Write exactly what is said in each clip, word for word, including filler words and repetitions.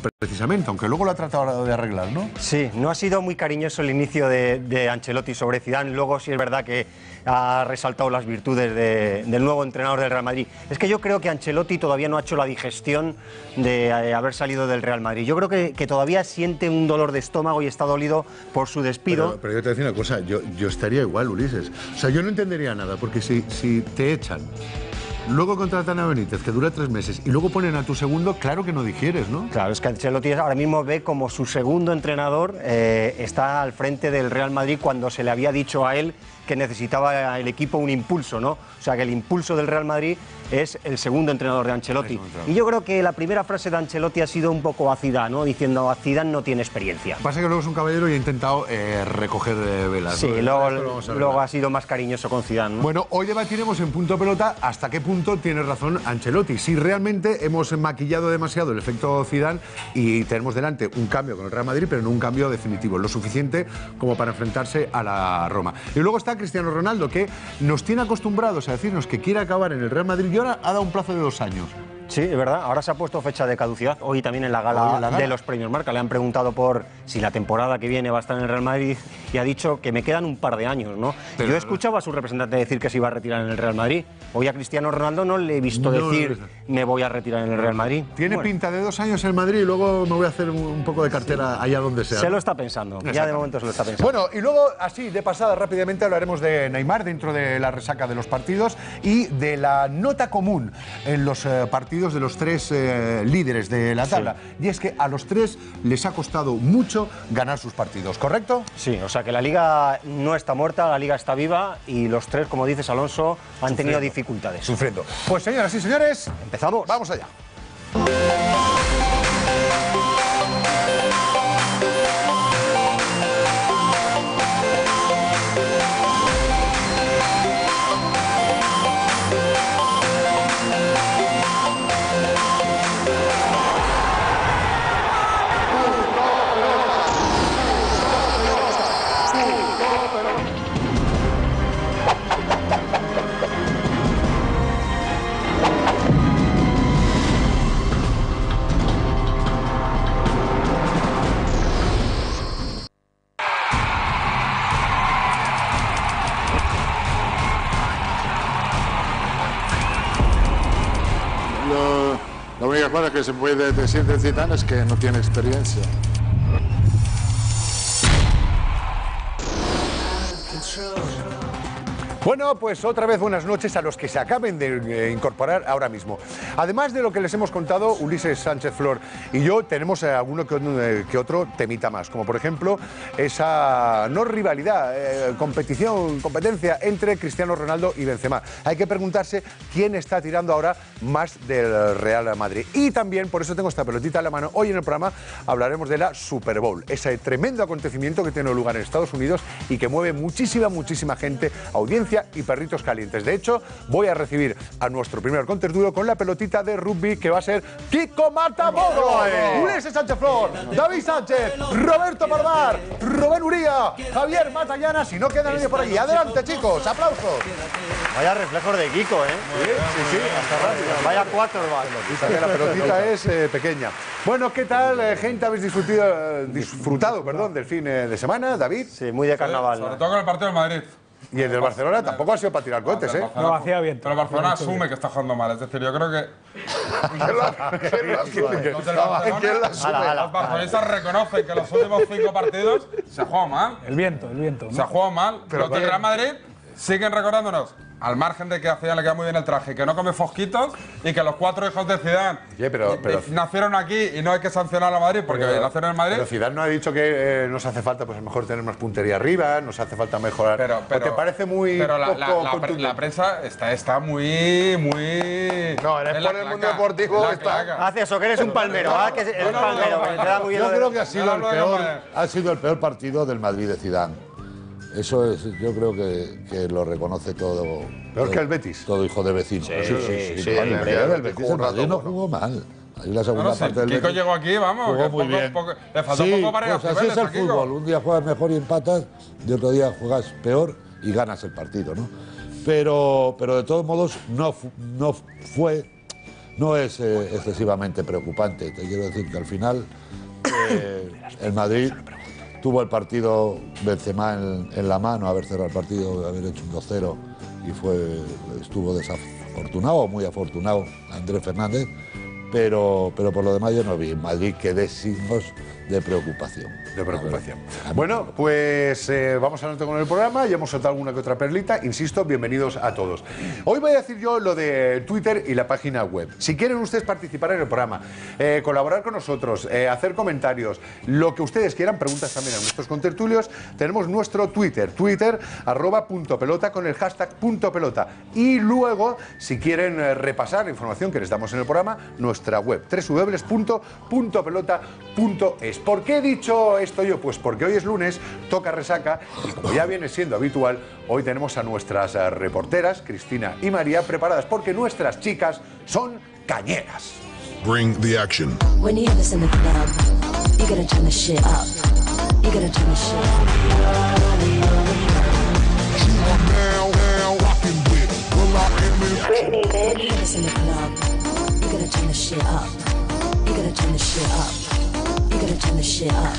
precisamente, aunque luego lo ha tratado de arreglar, ¿no? Sí, no ha sido muy cariñoso el inicio de, de Ancelotti sobre Zidane. Luego sí es verdad que ha resaltado las virtudes de, del nuevo entrenador del Real Madrid. Es que yo creo que Ancelotti todavía no ha hecho la digestión de eh, haber salido del Real Madrid. Yo creo que, que todavía siente un dolor de estómago y está dolido por su despido. Pero, pero yo te voy a decir una cosa, yo, yo estaría igual, Ulises. O sea, yo no entendería nada, porque si, si te echan, luego contratan a Benítez, que dura tres meses, y luego ponen a tu segundo, claro que no digieres, ¿no? Claro, es que Ancelotti ahora mismo ve como su segundo entrenador eh, está al frente del Real Madrid cuando se le había dicho a él que necesitaba el equipo un impulso, ¿no? O sea, que el impulso del Real Madrid es el segundo entrenador de Ancelotti. Y yo creo que la primera frase de Ancelotti ha sido un poco ácida, ¿no? Diciendo, a Zidane no tiene experiencia. Pasa que luego es un caballero y ha intentado eh, recoger eh, velas. Sí, ¿no? luego, luego ha sido más cariñoso con Zidane, ¿no? Bueno, hoy debatiremos en Punto Pelota hasta qué punto tiene razón Ancelotti. Si realmente hemos maquillado demasiado el efecto Zidane y tenemos delante un cambio con el Real Madrid, pero no un cambio definitivo, lo suficiente como para enfrentarse a la Roma. Y luego está Cristiano Ronaldo, que nos tiene acostumbrados a decirnos que quiere acabar en el Real Madrid y ahora ha dado un plazo de dos años. Sí, es verdad. Ahora se ha puesto fecha de caducidad. Hoy también en la gala, en la gala de los premios Marca le han preguntado por si la temporada que viene va a estar en el Real Madrid y ha dicho que me quedan un par de años, ¿no? Pero yo he escuchado a su representante decir que se iba a retirar en el Real Madrid. Hoy a Cristiano Ronaldo no le he visto no, decir no, no, me voy a retirar en el Real Madrid. Tiene bueno. pinta de dos años en Madrid y luego me voy a hacer un poco de cartera sí. allá donde sea. Se lo está pensando. Ya de momento se lo está pensando. Bueno, y luego así de pasada rápidamente hablaremos de Neymar dentro de la resaca de los partidos y de la nota común en los eh, partidos de los tres eh, líderes de la tabla. Sí. Y es que a los tres les ha costado mucho ganar sus partidos, ¿correcto? Sí, o sea que la Liga no está muerta, la Liga está viva y los tres, como dices Alonso, han Sufriendo. tenido dificultades. Sufriendo. Pues señoras y señores, empezamos. Vamos allá. La única cosa que se puede decir de Zidane es que no tiene experiencia. Bueno, pues otra vez buenas noches a los que se acaben de eh, incorporar ahora mismo. Además de lo que les hemos contado, Ulises Sánchez Flor y yo tenemos eh, alguno que, eh, que otro temita más, como por ejemplo esa no rivalidad, eh, competición, competencia entre Cristiano Ronaldo y Benzema. Hay que preguntarse quién está tirando ahora más del Real Madrid. Y también, por eso tengo esta pelotita en la mano, hoy en el programa hablaremos de la Super Bowl, ese tremendo acontecimiento que tiene lugar en Estados Unidos y que mueve muchísima, muchísima gente, audiencia y perritos calientes. De hecho, voy a recibir a nuestro primer contertulio con la pelotita de rugby que va a ser Kiko Matamoros, Ulises Sánchez Flor, David Sánchez, Roberto Parvar, Rubén Uría, Javier Matallana. Si no queda nadie por allí, adelante chicos, aplausos. Vaya reflejos de Kiko, ¿eh? Sí, sí, sí, hasta rápido. Vaya cuatro, la pelotita es eh, pequeña. Bueno, ¿qué tal, eh, gente? ¿Habéis disfrutado, eh, disfrutado perdón, del fin eh, de semana, David? Sí, muy de carnaval. Sí, sobre todo con el partido del Madrid. Y el del Barcelona tampoco ha sido para tirar cohetes, ¿eh? No, hacía bien. Pero el Barcelona asume que está jugando mal. Es decir, yo creo que... ¿Quién la asume? Los barcelonistas reconocen que los últimos cinco partidos se ha jugado mal. El viento, el viento. ¿no? Se ha jugado mal. Pero los del Real Madrid siguen recordándonos, al margen de que a Zidane le queda muy bien el traje, que no come fosquitos y que los cuatro hijos de Zidane Oye, pero, pero, nacieron aquí y no hay que sancionar a Madrid porque pero, nacieron en Madrid. Pero Zidane no ha dicho que eh, nos hace falta, pues a lo mejor tener más puntería arriba, nos hace falta mejorar. Pero, pero ¿te parece muy Pero la, poco la, la, la, la prensa está, está muy, muy. No, en el, en el mundo deportivo la, está. La, Hace eso, que eres un palmero, ¿ah? Que eres no, palmero. no, que te da muy bien yo de... creo que ha sido el peor, ha sido el peor partido del Madrid de Zidane. Eso es, yo creo que, que lo reconoce todo. Peor todo, que el Betis. Todo hijo de vecino. Sí, sí, sí. sí, sí el, el, el, el Betis, el Madrid no jugó mal. Ahí la segunda no, no, parte sí, del Kiko Betis llegó aquí, vamos. Jugó muy poco, bien. Poco, le faltó sí, poco para pues así es el fútbol. Un día juegas mejor y empatas, y otro día juegas peor y ganas el partido, ¿no? Pero, pero de todos modos no, no fue no es eh, excesivamente preocupante. Te quiero decir que al final eh, el Madrid tuvo el partido Benzema en, en la mano, haber cerrado el partido, haber hecho un dos cero y fue, estuvo desafortunado, muy afortunado Andrés Fernández, pero, pero por lo demás yo no vi en Madrid que dé signos de preocupación. De preocupación. Bueno, pues eh, vamos adelante con el programa. Ya hemos soltado alguna que otra perlita. Insisto, bienvenidos a todos. Hoy voy a decir yo lo de Twitter y la página web. Si quieren ustedes participar en el programa, eh, colaborar con nosotros, eh, hacer comentarios, lo que ustedes quieran, preguntas también a nuestros contertulios, tenemos nuestro Twitter, Twitter, arroba punto pelota con el hashtag punto pelota. Y luego, si quieren eh, repasar la información que les damos en el programa, nuestra web, doble u doble u doble u punto pelota punto es. ¿Por qué he dicho esto yo? Pues porque hoy es lunes, toca resaca y como ya viene siendo habitual, hoy tenemos a nuestras uh, reporteras, Cristina y María, preparadas porque nuestras chicas son cañeras. Bring the action. When you have this in the club, you gotta turn the shit up. You gotta turn the shit up. Britney, bitch. When you have this in the club, you gotta turn the shit up. You gotta turn the shit up. You gotta turn the shit up.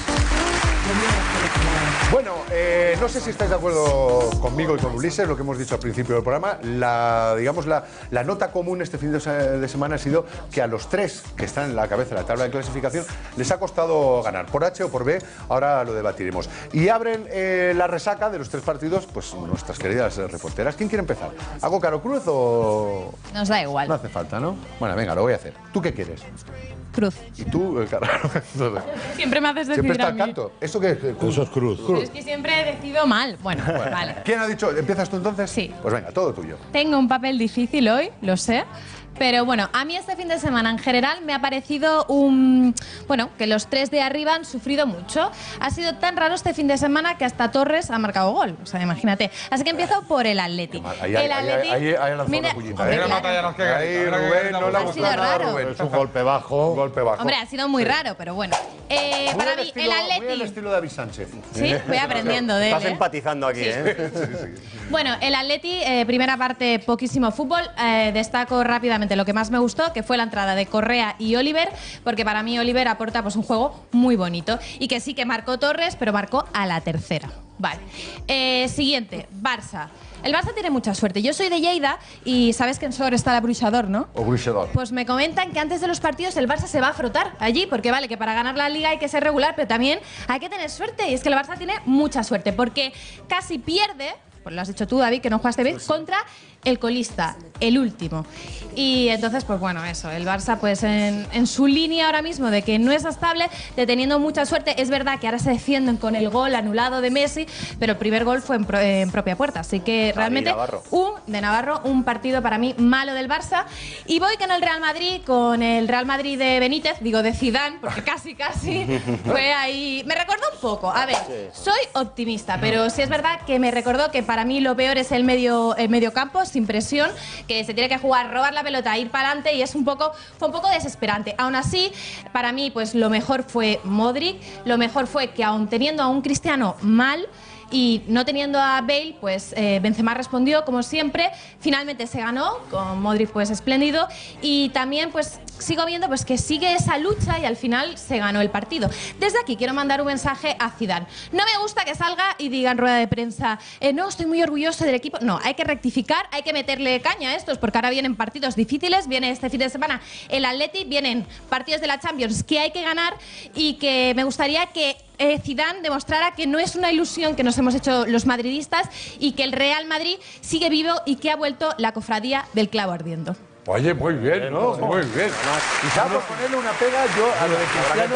Bueno, eh, no sé si estáis de acuerdo conmigo y con Ulises, lo que hemos dicho al principio del programa. La, digamos, la, la nota común este fin de, de semana ha sido que a los tres que están en la cabeza de la tabla de clasificación les ha costado ganar, por H o por B, ahora lo debatiremos. Y abren eh, la resaca de los tres partidos, pues nuestras queridas reporteras. ¿Quién quiere empezar? ¿Hago Caro Cruz o...? Nos da igual. No hace falta, ¿no? Bueno, venga, lo voy a hacer. ¿Tú qué quieres? Cruz. ¿Y tú, eh, Caro? Siempre me haces decir Siempre está a el mí. canto. ¿Eso qué es? Cruz. Eso es Cruz. Pero es que siempre decido mal. Bueno, Bueno, vale. ¿quién ha dicho? ¿Empiezas tú entonces? Sí. Pues venga, todo tuyo. Tengo un papel difícil hoy, lo sé. Pero bueno, a mí este fin de semana en general me ha parecido un... Bueno, que los tres de arriba han sufrido mucho. Ha sido tan raro este fin de semana que hasta Torres ha marcado gol. O sea, imagínate. Así que empiezo por el Atleti. Ahí, ahí, el ahí, Atleti... ahí, ahí ha lanzado Mira, una pullita. hombre, Mira, claro. mata ya los que Ahí, mira que Rubén, grita no le ha Ha gustado sido nada, raro. Rubén. Es un golpe bajo. Un golpe bajo. Hombre, ha sido muy raro, pero bueno. Eh, Muy para al mí, estilo- el Muy al Atleti... estilo de David Sánchez. Sí, voy aprendiendo de él, Estás ¿eh? empatizando aquí, ¿eh? Bueno, el Atleti, eh, primera parte, poquísimo fútbol. Eh, destaco rápidamente lo que más me gustó, que fue la entrada de Correa y Oliver, porque para mí Oliver aporta pues, un juego muy bonito. Y que sí que marcó Torres, pero marcó a la tercera. Vale. Eh, siguiente, Barça. El Barça tiene mucha suerte. Yo soy de Lleida y sabes que en Sor está la Bruixador, ¿no? O Gruixador. Pues me comentan que antes de los partidos el Barça se va a frotar allí, porque vale, que para ganar la Liga hay que ser regular, pero también hay que tener suerte. Y es que el Barça tiene mucha suerte, porque casi pierde, pues lo has dicho tú, David, que no jugaste bien, contra el colista, el último. Y entonces, pues bueno, eso, el Barça pues en, en su línea ahora mismo de que no es estable, de teniendo mucha suerte. Es verdad que ahora se defienden con el gol anulado de Messi, pero el primer gol fue en, pro, en propia puerta. Así que realmente Navarro. un de Navarro, un partido para mí malo del Barça. Y voy con el Real Madrid, con el Real Madrid de Benítez, digo de Zidane, porque casi casi fue ahí. Me recordó un poco. A ver, soy optimista, pero sí es verdad que me recordó que para mí lo peor es el medio, el medio campo, sin presión, que se tiene que jugar, robar la pelota, ir para adelante, y es un poco, fue un poco desesperante. Aún así, para mí, pues lo mejor fue Modric, lo mejor fue que aun teniendo a un Cristiano mal y no teniendo a Bale, pues eh, Benzema respondió como siempre. Finalmente se ganó, con Modric pues espléndido, y también pues sigo viendo pues que sigue esa lucha y al final se ganó el partido. Desde aquí quiero mandar un mensaje a Zidane. No me gusta que salga y diga en rueda de prensa, eh, no, estoy muy orgulloso del equipo. No, hay que rectificar, hay que meterle caña a estos, porque ahora vienen partidos difíciles, viene este fin de semana el Atleti, vienen partidos de la Champions que hay que ganar, y que me gustaría que Eh, Zidane demostrara que no es una ilusión que nos hemos hecho los madridistas y que el Real Madrid sigue vivo y que ha vuelto la cofradía del clavo ardiendo. Oye, muy bien, ¿no? Muy bien. Quizá por ponerle una pega yo a lo de Cristiano.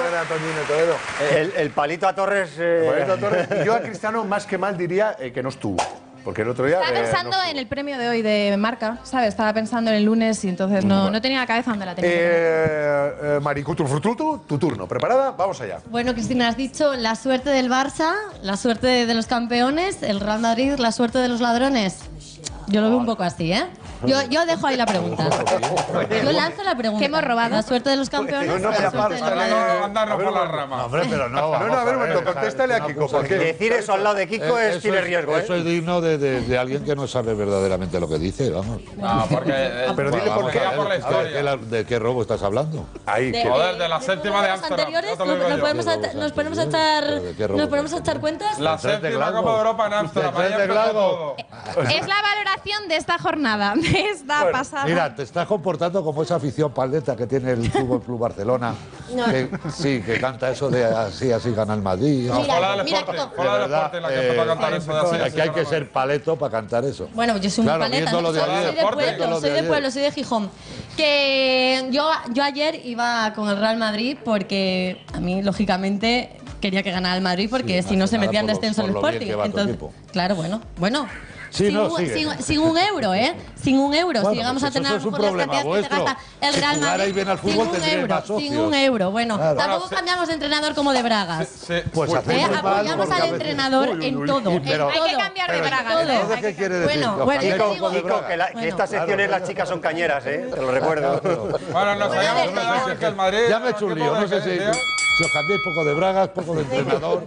El, el palito a Torres... eh, Bueno, Torres, y yo a Cristiano más que mal diría eh, que no estuvo. Porque el otro día. Estaba eh, pensando no estuvo. en el premio de hoy de Marca, ¿sabes? Estaba pensando en el lunes y entonces no, no tenía la cabeza donde la tenía. Eh, eh, Maricu, tu, tu, tu, tu turno. ¿Preparada? Vamos allá. Bueno, Cristina, has dicho la suerte del Barça, la suerte de los campeones, el Real Madrid, la suerte de los ladrones. Yo lo veo un poco así, ¿eh? Yo, yo dejo ahí la pregunta. Yo lanzo la pregunta. ¿Qué hemos robado? La suerte de los campeones. No, no, la pero suerte del aparte, Madrid. Andarnos por las ramas. Hombre, pero no. No, no, a ver, un momento, contéstale a Kiko, ¿por qué? Decir eso al lado de Kiko Eh, es, eso tiene es- riesgo, ¿eh? Eso es digno de, de- de alguien que no sabe verdaderamente lo que dice, vamos. No, porque. eh, Pero dile Vamos por a qué. ver, por la a ver, historia. ¿de, la- de qué robo estás hablando? Ahí, De- que- Joder, de la séptima de los Ámsterdam, anteriores, ya te lo digo nos, nos yo. podemos ¿Qué ata- robos nos podemos a anteriores? echar, ¿Pero de qué robos nos podemos a echar anteriores? cuentas. La Del tres de séptima Glasgow. Copa de Europa en Ámsterdam. Del tres ahí de empezó Glasgow. todo. Es la valoración de esta jornada, de esta pasada. Mira, te estás comportando como esa afición paldeta que tiene el Fútbol Club Barcelona. Que, sí, que canta eso de así, así gana el Madrid. No, Mira, fuera del mira, Sporting, Kiko. fuera De del verdad, Sporting la que eh, empezó a cantar eso de así. Aquí hay que ser paleto para cantar eso. Bueno, yo soy muy Claro, paleta, viendo lo ¿no? de soy, ayer. soy de Deporte, viendo pueblo, lo soy de de ayer. pueblo, soy de Gijón. Que yo, yo ayer iba con el Real Madrid porque a mí, lógicamente, quería que ganara el Madrid porque Sí, si no más se que nada metía en por lo- descenso el por lo bien Sporting. que va tu Entonces, equipo. claro, bueno, bueno. Sí, sin, no, un, sigue. sin, sin un euro, ¿eh? Sin un euro. Bueno, si llegamos pues a tener eso a es lo un mejor las problema cantidades que se vuestro. gasta el Si Real jugarais Madrid. bien al sin fútbol un tendríais euro, más sin socios. un euro. Bueno, Claro. tampoco Bueno, se- cambiamos de entrenador como de Bragas. Sí, Pues uy, hacéis ¿Eh? mal Apoyamos porque al a veces- entrenador Uy, uy, en uy, todo. uy, en pero- Hay que todo. cambiar de Pero bragas. todo. ¿eh? ¿Entonces qué quiere decir? Bueno, Que os bueno, cambiéis yo un digo- poco de Kiko, braga. que, la- que Bueno. estas secciones las chicas son cañeras, ¿eh? Te lo recuerdo. Bueno, nos Bueno, habíamos a ver, quedado en que el Madrid. Ya me he hecho un lío, no sé si, Tío. si os cambiáis poco de bragas, poco de entrenador.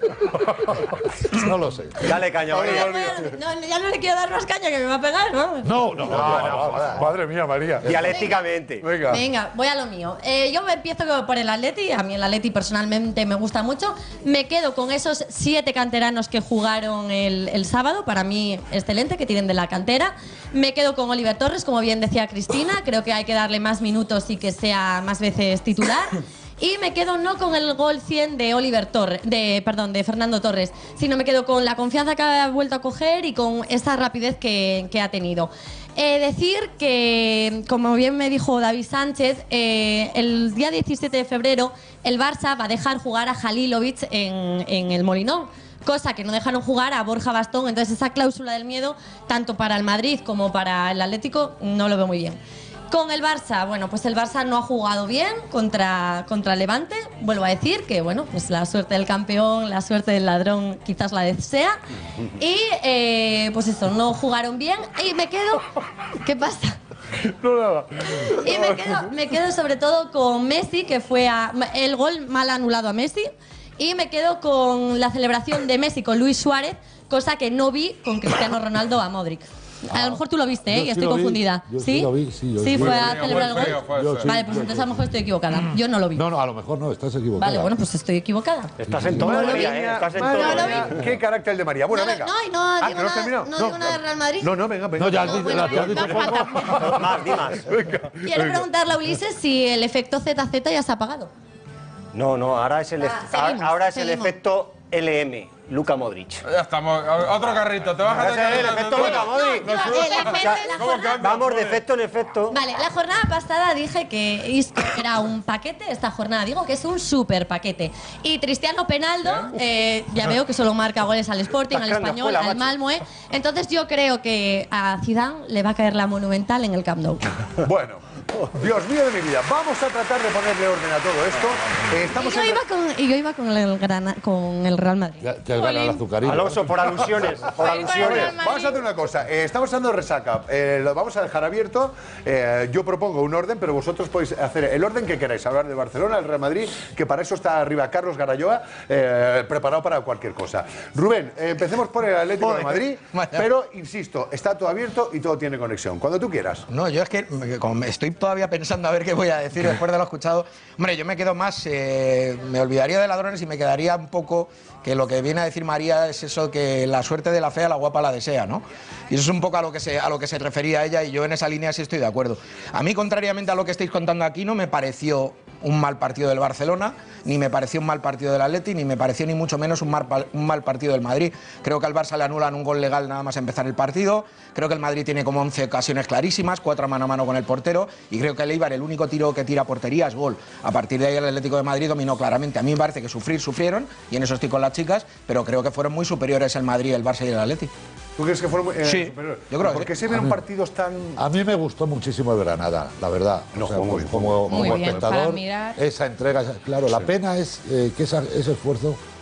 No lo sé. Dale caña, María. No, ya no le quiero dar más caña que me va a pegar, ¿no? No, no, no. no, Madre mía, María. Dialécticamente. Venga. Venga, voy a lo mío. Eh, yo me empiezo por el Atleti. A mí el Atleti personalmente me gusta mucho. Me quedo con esos siete canteranos que jugaron el, el sábado. Para mí, excelente, que tienen de la cantera. Me quedo con Oliver Torres, como bien decía Cristina. Creo que hay que darle más minutos y que sea más veces titular. Y me quedo no con el gol cien de Oliver Torres, de, perdón, de Fernando Torres, sino me quedo con la confianza que ha vuelto a coger y con esa rapidez que, que ha tenido. Eh, decir que, como bien me dijo David Sánchez, eh, el día diecisiete de febrero el Barça va a dejar jugar a Halilovic en, en el Molinón, cosa que no dejaron jugar a Borja Bastón. Entonces esa cláusula del miedo, tanto para el Madrid como para el Atlético, no lo veo muy bien. Con el Barça, bueno, pues el Barça no ha jugado bien contra, contra el Levante. Vuelvo a decir que, bueno, pues la suerte del campeón, la suerte del ladrón quizás la desea. Y, eh, pues eso, no jugaron bien. Y me quedo... ¿Qué pasa? No, nada. Y me quedo, me quedo sobre todo con Messi, que fue a, el gol mal anulado a Messi. Y me quedo con la celebración de Messi con Luis Suárez, cosa que no vi con Cristiano Ronaldo a Modric. A lo mejor tú lo viste, ¿eh? Yo Y sí estoy lo vi, confundida. yo sí lo vi, sí, yo sí. fue Fue a frío, celebrar fue el frío, gol. fue Yo frío. sí. Vale, pues entonces a lo mejor estoy equivocada. Yo no lo vi. No, no, a lo mejor no, estás equivocada. Vale, bueno, pues estoy equivocada. Estás en todo, Madre María, mía, ¿eh? Estás en madre todo. mía, No lo ¿Qué carácter el de María? Bueno, No, venga. no, y no Ah, digo que no has nada- terminado. no digo nada del Real Madrid. No, no, venga, venga. No, ya has No, dicho, bueno, la- te has no dicho falta. poco. Más, di más. Quiero preguntarle a Ulises si el efecto Z Z ya se ha apagado. No, no, ahora es el, Ah, ef- seguimos, ahora es el seguimos. efecto L M, Luka Modric. Ya estamos. Otro carrito. Te bajas Ese del es el carrito. efecto Luka Modric. No, el efecto de la ¿Cómo jornada- cambia? Vamos de efecto en efecto. Vale, la jornada pasada dije que Isco era un paquete, esta jornada digo que es un super paquete. Y Cristiano Penaldo, eh, ya veo que solo marca goles al Sporting, Estás al creando Español, escuela, al macho. Malmo, ¿eh? Entonces yo creo que a Zidane le va a caer la monumental en el Camp Nou. Bueno, Dios mío de mi vida. Vamos a tratar de ponerle orden a todo esto. Eh, Y estamos yo en- iba con, y yo iba con el, Grana- con el Real Madrid. Ya te gana el azucarito. Alonso, por alusiones, por Voy con el alusiones. Real Madrid. Vamos a hacer una cosa. Eh, estamos dando resaca. Eh, lo vamos a dejar abierto. Eh, yo propongo un orden, pero vosotros podéis hacer el orden que queráis. Hablar de Barcelona, el Real Madrid, que para eso está arriba Carlos Garayoa, eh, preparado para cualquier cosa. Rubén, eh, empecemos por el Atlético de Madrid, Vaya. pero insisto, está todo abierto y todo tiene conexión. Cuando tú quieras. No, yo es que me- como me estoy todavía pensando a ver qué voy a decir después de lo escuchado. Hombre, yo me quedo más, eh, me olvidaría de ladrones y me quedaría un poco que lo que viene a decir María es eso que la suerte de la fea, la guapa la desea, ¿no? Y eso es un poco a lo que se, a lo que se refería ella y yo en esa línea sí estoy de acuerdo. A mí, contrariamente a lo que estáis contando aquí, no me pareció un mal partido del Barcelona, ni me pareció un mal partido del Atleti, ni me pareció ni mucho menos un mal, pa- un mal partido del Madrid. Creo que al Barça le anulan un gol legal nada más empezar el partido. Creo que el Madrid tiene como once ocasiones clarísimas, cuatro mano a mano con el portero, y creo que el Eibar, el único tiro que tira a portería es gol. A partir de ahí el Atlético de Madrid dominó claramente. A mí me parece que sufrir, sufrieron, y en eso estoy con las chicas, pero creo que fueron muy superiores el Madrid, el Barça y el Atleti. ¿Tú crees que fueron muy, eh, Sí, superiores? yo creo que ¿Por qué sí. se vieron partidos tan...? A mí me gustó muchísimo el Granada, la verdad. No, O sea, jugó muy como, bien. como, Muy como bien, espectador, para mirar. esa entrega, esa- claro, la pena es eh, que esa- ese esfuerzo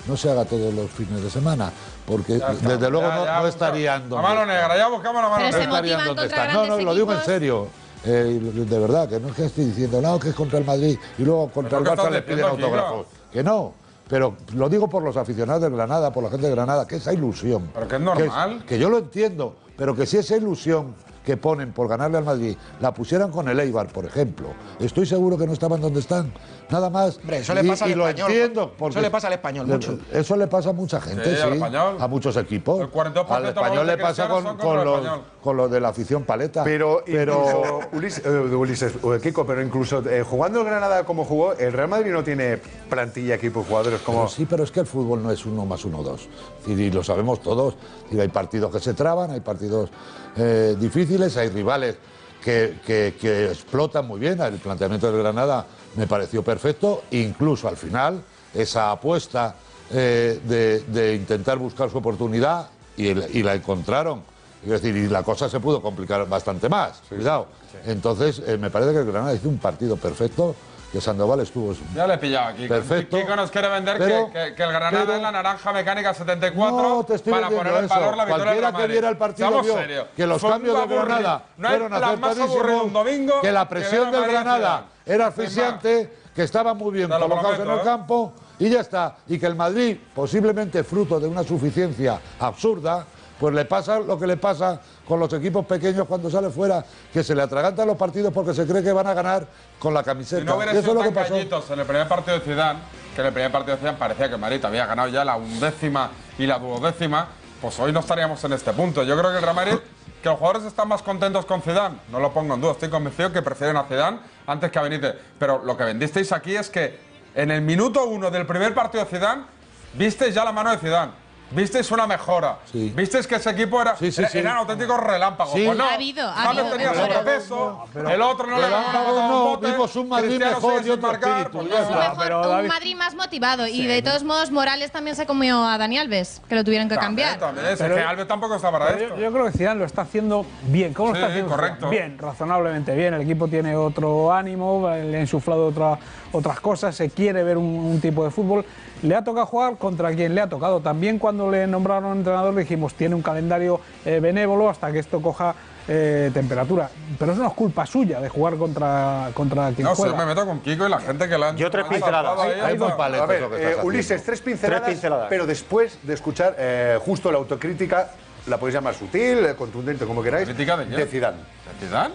no se haga todos los fines de semana, porque Ya está, desde luego ya, no, ya, no estarían La mano negra, ya buscamos la mano Pero se negra. estarían motivan donde contra están. No, no, grandes lo digo en equipos. serio. Eh, de verdad, que no es que estoy diciendo, no, que es contra el Madrid y luego contra el ¿Pero qué Barça estás le piden diciendo, autógrafos. Que no. Pero lo digo por los aficionados de Granada, por la gente de Granada, que esa ilusión. Pero que es normal. Que, que yo lo entiendo, pero que si esa ilusión que ponen por ganarle al Madrid la pusieran con el Eibar, por ejemplo, estoy seguro que no estaban donde están. Nada más. Hombre, eso le Y- pasa al y lo Español. entiendo. Porque Eso le pasa al Español le- mucho. Eso le pasa a mucha gente, Sí, sí. al Español. A muchos equipos. El cuarenta y dos por Al ciento de los Español le goles de pasa Cristiano con, son contra con, el los, Español. con los de la afición paleta. Pero, pero incluso, Ulises, eh, Ulises eh, Kiko, pero incluso eh, jugando el Granada como jugó, el Real Madrid no tiene plantilla, equipo, jugadores como... Pero sí, pero es que el fútbol no es uno más uno dos. Y, y lo sabemos todos. Y hay partidos que se traban, hay partidos eh, difíciles, hay rivales que, que- que explotan muy bien. El planteamiento del Granada me pareció perfecto. Incluso al final, esa apuesta eh, de, de intentar buscar su oportunidad y, el- y la encontraron. Es decir, y la cosa se pudo complicar bastante más. Cuidado. Entonces, eh, me parece que el Granada hizo un partido perfecto. Que Sandoval estuvo. Ya le he pillado aquí. Perfecto. Kiko nos quiere vender Pero- que, que- que el Granada pero- es la naranja mecánica setenta y cuatro No, te estoy para vendiendo poner en eso. valor la victoria Cualquiera del Real que viera el Madrid. partido Seamos vio serios. que los Fue cambios muy de Granada aburrido. No hay fueron plan más acertadísimos, aburrido un domingo que la que presión ver del Madrid Granada Zidane. era Sin asfixiante, que estaban muy bien Te lo colocados prometo, en el ¿eh? campo y ya está. Y que el Madrid, posiblemente fruto de una suficiencia absurda, pues le pasa lo que le pasa con los equipos pequeños cuando sale fuera, que se le atragantan los partidos porque se cree que van a ganar con la camiseta. Si no hubiera Y eso sido es lo que tan pasó. callitos en el primer partido de Zidane, que en el primer partido de Zidane parecía que el Madrid había ganado ya la undécima y la duodécima, pues hoy no estaríamos en este punto. Yo creo que el Real Madrid, que los jugadores están más contentos con Zidane, no lo pongo en duda, estoy convencido que prefieren a Zidane antes que a Benítez. Pero lo que vendisteis aquí es que en el minuto uno del primer partido de Zidane, visteis ya la mano de Zidane. Visteis una mejora. Sí. Visteis que ese equipo era, Sí, sí, era- sí. eran auténticos relámpagos. Sí. Pues no, Ha habido, ha James habido tenía mejora. sobrepeso, el otro no le ganó Relámpagos una no, bote, vimos un Madrid Cristiano mejor sigue y sin otro marcar, espíritu, pues ya no. Un, está. mejor, pero un David- Madrid más motivado. Y de todos modos, Morales también se comió a Dani Alves, que lo tuvieron que También, cambiar. también, es Pero- que Alves tampoco está para Pero esto. Yo, yo creo que Zidane lo está haciendo bien. ¿Cómo lo Sí, está haciendo? correcto. Bien, razonablemente bien. El equipo tiene otro ánimo, le ha insuflado otra, otras cosas, se quiere ver un, un tipo de fútbol. Le ha tocado jugar contra quien le ha tocado. También cuando le nombraron entrenador dijimos, tiene un calendario eh, benévolo hasta que esto coja eh, temperatura. Pero eso no es culpa suya de jugar contra, contra quien No, si juega. yo me meto con Kiko y la gente que la han Yo tres han pinceladas. saltado ahí, Hay ahí muy va. paletos A ver, lo que eh, estás Ulises, haciendo. tres pinceladas, Tres pinceladas. pero después de escuchar eh, justo la autocrítica, la podéis llamar sutil, eh, contundente, como queráis, ¿Crítica de quién? Zidane. ¿De Zidane?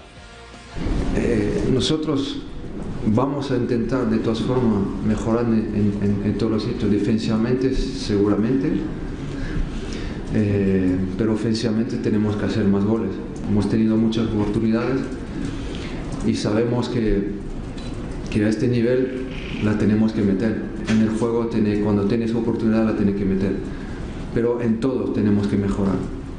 Eh, nosotros vamos a intentar de todas formas mejorar en, en- en todos los sitios, defensivamente seguramente, eh, pero ofensivamente tenemos que hacer más goles. Hemos tenido muchas oportunidades y sabemos que, que a este nivel la tenemos que meter. En el juego tiene- cuando tienes oportunidad la tienes que meter, pero en todo tenemos que mejorar.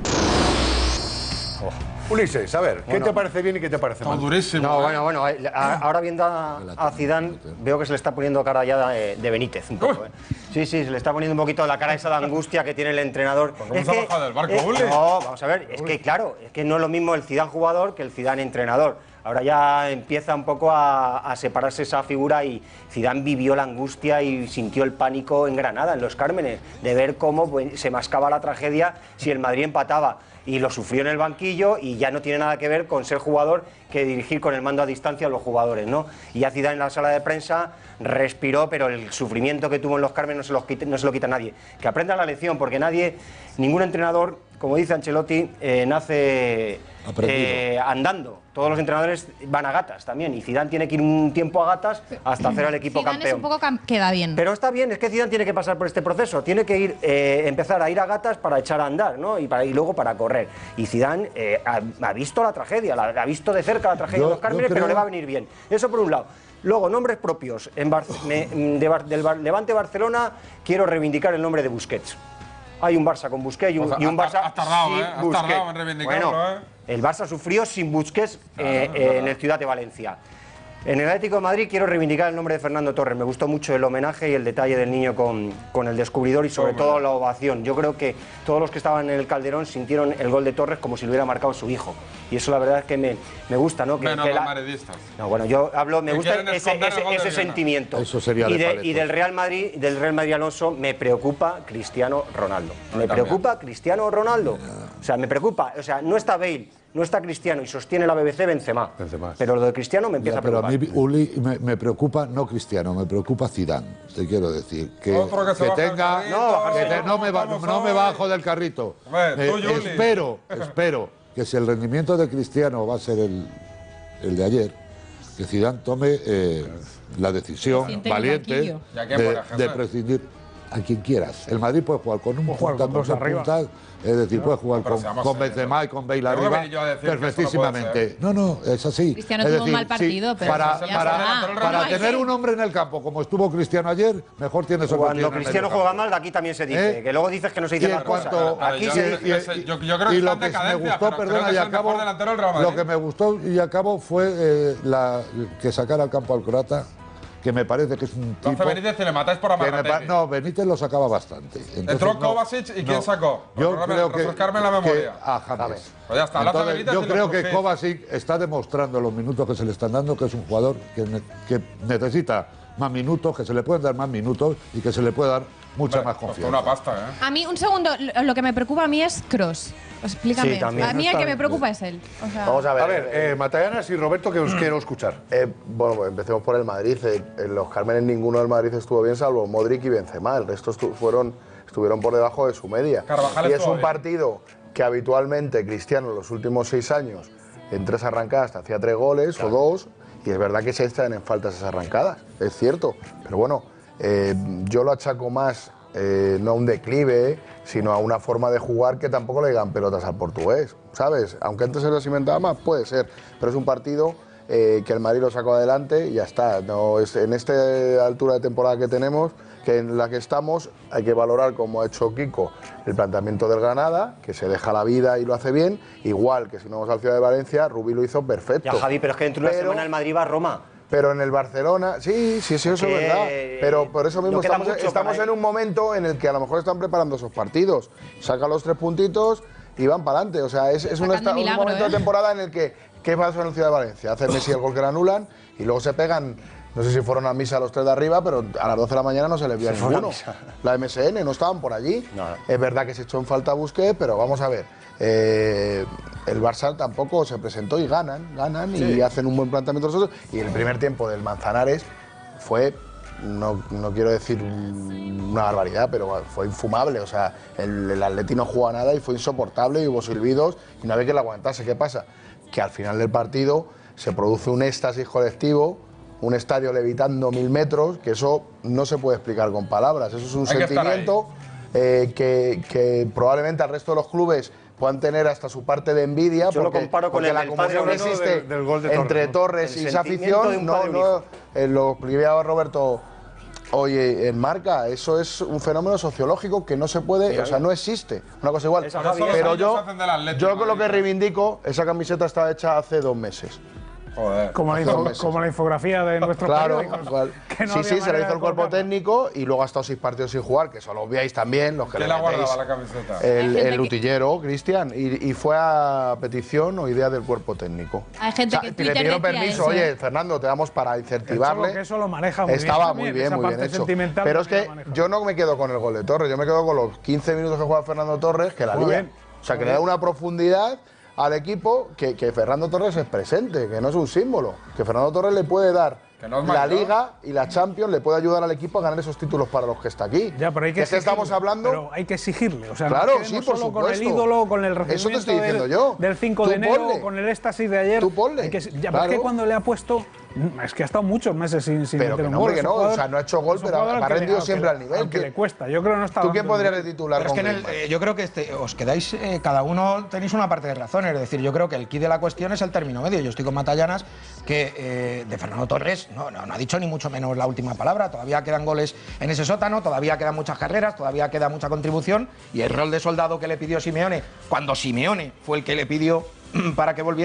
Ulises, a ver, ¿qué te parece bien y qué te parece Está mal? durísimo. No, ¿eh? bueno, bueno, eh, a- ahora viendo a, a Zidane veo que se le está poniendo cara ya de, de Benítez un poco. Uy. ¿eh? Sí, sí, se le está poniendo un poquito la cara esa de angustia que tiene el entrenador. ¿cómo se ha bajado del barco, Uli? No, vamos a ver, es que claro, es que no es lo mismo el Zidane jugador que el Zidane entrenador. Ahora ya empieza un poco a, a separarse esa figura y Zidane vivió la angustia y sintió el pánico en Granada, en Los Cármenes, de ver cómo pues, se mascaba la tragedia si el Madrid empataba. Y lo sufrió en el banquillo y ya no tiene nada que ver con ser jugador que dirigir con el mando a distancia a los jugadores, ¿no? Y ya Zidane en la sala de prensa respiró, pero el sufrimiento que tuvo en Los Cármenes no se, los quite- no se lo quita nadie. Que aprenda la lección, porque nadie, ningún entrenador, como dice Ancelotti, eh, nace Aprendido. eh, andando. Todos los entrenadores van a gatas también y Zidane tiene que ir un tiempo a gatas hasta hacer al equipo Zidane campeón. es un poco cam- queda bien. Pero está bien, es que Zidane tiene que pasar por este proceso, tiene que ir, eh, empezar a ir a gatas para echar a andar, ¿no? Y, para, y luego para correr. Y Zidane eh, ha, ha visto la tragedia, la, ha visto de cerca la tragedia Yo- de los Cármenes, yo pero creo- le va a venir bien. Eso por un lado. Luego, nombres propios. En Bar- me- de Bar- del Bar- Levante Barcelona quiero reivindicar el nombre de Busquets. Hay un Barça con Busquets y un, Pues y un has- Barça has tardado, sin ¿eh? Has Busquets. tardado en reivindicarlo, Bueno, ¿eh? el Barça sufrió sin Busquets eh, es eh, verdad. en el Ciudad de Valencia. En el Atlético de Madrid quiero reivindicar el nombre de Fernando Torres. Me gustó mucho el homenaje y el detalle del niño con, con el descubridor y sobre todo la ovación. Yo creo que todos los que estaban en el Calderón sintieron el gol de Torres como si lo hubiera marcado su hijo. Y eso la verdad es que me, me gusta, ¿no? Que, Menos que los la... madridistas. No, bueno, yo hablo, me Que gusta quieren ese, esconder el ese, gol de ese Viena. sentimiento. Eso sería y, de de, paletos. y del Real Madrid, del Real Madrid Alonso, me preocupa Cristiano Ronaldo. Me preocupa Cristiano Ronaldo. O sea, me preocupa. O sea, no está Bale, no está Cristiano y sostiene la B B C Benzema. Benzema. Pero lo de Cristiano me empieza Ya, a pero a preocupar. mí, Uli, me, me preocupa no Cristiano, me preocupa Zidane. Te quiero decir que, Otro que se que baja del tenga, carrito, no, que te- no me va- vamos no me hoy. bajo del carrito. Hombre, Eh, tú, Juli. espero, espero que si el rendimiento de Cristiano va a ser el, el de ayer, que Zidane tome eh, la decisión siente en el valiente banquillo. ¿Y a quién, por de, ejemplo? de prescindir a quien quieras. El Madrid puede jugar con un Puede jugar punta, con con dos dos arriba. puntas, es decir, puede jugar Pero con, seamos con serios. Benzema y con Bale Tengo que arriba venir yo a decir que esto no puede perfectísimamente. ser. No, no, es así. Cristiano Es tuvo un decir, mal partido, sí, pero para, ya para, está. para No hay tener que- un hombre en el campo como estuvo Cristiano ayer, mejor tienes otro Cuando tío en el Cristiano campo. juega mal, aquí también se dice. ¿Eh? Que luego dices que no se Y dicen en las cosas. cuanto Aquí yo- se yo- dice. yo- yo creo que y está lo en que me decadencia, gustó, pero creo perdona, que y es el mejor acabo, delantero del Real Madrid. lo que me gustó y acabo fue eh, la, que sacara al campo al croata, que me parece que es un Lo tipo hace Benítez y le matáis por que me pa- Amarrategui. no, Benítez lo sacaba bastante. Entonces, Entró no, Kovacic y ¿quién no. sacó? Yo Recuérdame, creo que, refrescarme la que memoria. a James. Pues ya está, lo hace Entonces, Benítez yo y lo creo que crucéis. Kovacic está demostrando en los minutos que se le están dando que es un jugador que, ne- que necesita más minutos, que se le pueden dar más minutos y que se le puede dar mucha Hombre, más costó confianza. una pasta, ¿eh? A mí, un segundo, lo lo que me preocupa a mí es Kroos. Explícame. Sí, también. A mí el que me preocupa es él. O sea, Vamos a ver. A ver, eh, Matallanas y Roberto, que os quiero escuchar. Eh, bueno, pues empecemos por el Madrid. Eh, en los Cármenes ninguno del Madrid estuvo bien, salvo Modric y Benzema. El resto estu- fueron, estuvieron por debajo de su media. Carvajal y es estuvo un bien. partido que habitualmente Cristiano en los últimos seis años, en tres arrancadas, te hacía tres goles o dos. Y es verdad que se echan en falta esas arrancadas, es cierto. Pero bueno, eh, yo lo achaco más eh, no a un declive, sino a una forma de jugar que tampoco le dan pelotas al portugués, ¿sabes? Aunque antes se lo inventaba más, puede ser. Pero es un partido eh, que el Madrid lo sacó adelante y ya está. No, es, en esta altura de temporada que tenemos, que en la que estamos, hay que valorar, como ha hecho Kiko, el planteamiento del Granada, que se deja la vida y lo hace bien, igual que si no vamos al Ciudad de Valencia, Rubí lo hizo perfecto. Ya, Javi, pero es que dentro de una Pero- semana el Madrid va a Roma. Pero en el Barcelona, sí, sí, sí, eso es Porque, verdad. Pero por eso mismo no queda estamos, mucho estamos para en un momento en el que a lo mejor están preparando esos partidos. Sacan los tres puntitos y van para adelante. O sea, es, es un, Sacando esta- un milagro, momento ¿eh? de temporada en el que, ¿qué pasa en el Ciudad de Valencia? Hace Messi el gol que le anulan y luego se pegan. No sé si fueron a misa los tres de arriba, pero a las doce de la mañana no se les vio a Se fueron a ninguno. misa. La M S N no estaban por allí. No. Es verdad que se echó en falta Busquets, pero vamos a ver. eh, el Barça tampoco se presentó y ganan, ganan y hacen un buen planteamiento nosotros. Y el primer tiempo del Manzanares fue, no, no quiero decir una barbaridad, pero fue infumable. O sea, el, el Atleti no jugó a nada y fue insoportable y hubo silbidos y no había que le aguantase. ¿Qué pasa? Que al final del partido se produce un éxtasis colectivo, un estadio levitando mil metros, que eso no se puede explicar con palabras. Eso es un Hay que estar sentimiento eh, que, que probablemente al resto de los clubes puedan tener hasta su parte de envidia. Yo lo porque, comparo con porque el la del comunión padre que o no existe del- del gol de Torres, entre ¿no? Torres El y esa sentimiento de afición. un No, padre y un no, hijo. eh, lo escribía Roberto hoy en Marca, eso es un fenómeno sociológico que no se puede, o sea, no existe. Una cosa igual. Esa Por eso los Pero años yo, se hacen del Atlético, yo con lo que Madrid. reivindico, esa camiseta estaba hecha hace dos meses. Joder. Como la, Dos info- meses. como la infografía de nuestro Claro, periódico. igual. que no sí, había sí, se manera le hizo de el cuerpo colgarla. técnico y luego ha estado seis partidos sin jugar, que eso lo veáis también, los que ¿Quién le la guardaba metéis. la camiseta? El, Hay gente el que- utillero, Cristian, y, y fue a petición o idea del cuerpo técnico. Hay gente que en le Twitter pidieron decía permiso, eso, oye, ¿eh? Fernando, te damos para El incentivarle. Cholo, que eso lo maneja muy bien Estaba también, muy bien, esa muy bien parte hecho. sentimental Pero es también que la maneja. yo no me quedo con el gol de Torres, yo me quedo con los quince minutos que juega Fernando Torres, que la Muy lía. bien, O sea, que muy le da bien. una profundidad al equipo que, que Fernando Torres es presente, que no es un símbolo. Que Fernando Torres le puede dar Que no es la mayor. Liga y la Champions, le puede ayudar al equipo a ganar esos títulos para los que está aquí. Ya, pero hay que, es que estamos exigirle, hablando. Pero hay que exigirle. O sea, Claro, no quedemos sí, por solo con el supuesto. ídolo, con el Eso te recibimiento estoy diciendo del, yo. del cinco Tú de enero, ponle. con el éxtasis de ayer. Tú ponle. Hay que- ya, pero Claro. es que cuando le ha puesto. Es que ha estado muchos meses sin, sin Pero meter que un no, gol. hombre, que Es un no, o jugador- sea, no ha hecho gol, es un pero jugador ha al que le- rendido aunque siempre le- al nivel. Aunque que- le cuesta. Yo creo que no está ¿Tú quién dando- podrías de titular Pero es con que en el- Griezmann? eh, yo creo que este, os quedáis, eh, cada uno tenéis una parte de razón. Es decir, yo creo que el key de la cuestión es el término medio. Yo estoy con Matallanas, que eh, de Fernando Torres no, no, no ha dicho ni mucho menos la última palabra. Todavía quedan goles en ese sótano, todavía quedan muchas carreras, todavía queda mucha contribución. Y el rol de soldado que le pidió Simeone, cuando Simeone fue el que le pidió para que volviera,